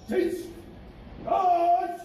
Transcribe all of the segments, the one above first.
Six. March.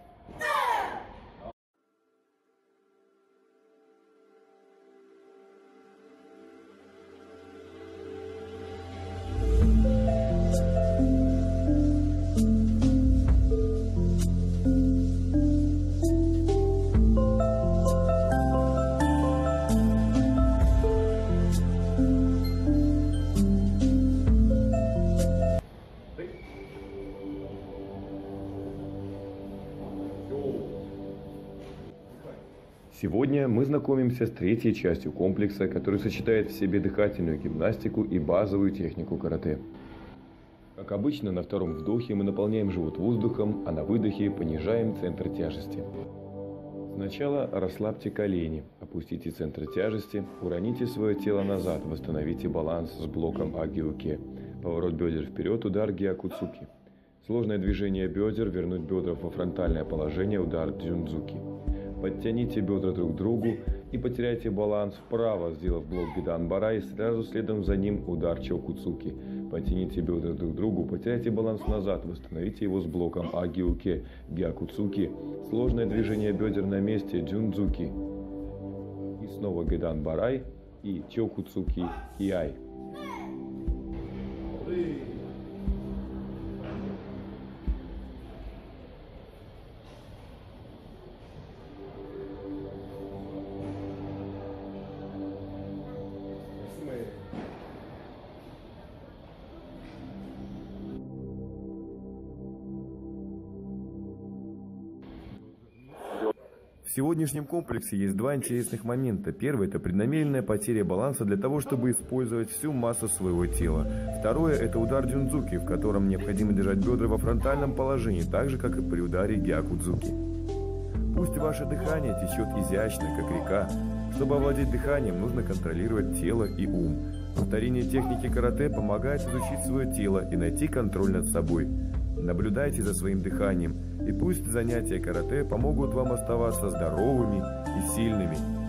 Сегодня мы знакомимся с третьей частью комплекса, который сочетает в себе дыхательную гимнастику и базовую технику карате. Как обычно, на втором вдохе мы наполняем живот воздухом, а на выдохе понижаем центр тяжести. Сначала расслабьте колени, опустите центр тяжести, уроните свое тело назад, восстановите баланс с блоком аги-уке. Поворот бедер вперед, удар гиакуцуки. Сложное движение бедер, вернуть бедра во фронтальное положение, удар дзюндзуки. Подтяните бедра друг к другу и потеряйте баланс вправо, сделав блок Гидан-бара, и сразу следом за ним удар Чокуцуки. Подтяните бедра друг к другу, потеряйте баланс назад, восстановите его с блоком Аги-уке, Гиакуцуки. Сложное движение бедер на месте, Дзюндзуки. И снова Гидан-барай и Чокуцуки Киай. В сегодняшнем комплексе есть два интересных момента. Первый – это преднамеренная потеря баланса для того, чтобы использовать всю массу своего тела. Второе – это удар дзюндзуки, в котором необходимо держать бедра во фронтальном положении, так же, как и при ударе гиакудзуки. Пусть ваше дыхание течет изящно, как река. Чтобы овладеть дыханием, нужно контролировать тело и ум. Повторение техники карате помогает изучить свое тело и найти контроль над собой. Наблюдайте за своим дыханием, и пусть занятия карате помогут вам оставаться здоровыми и сильными.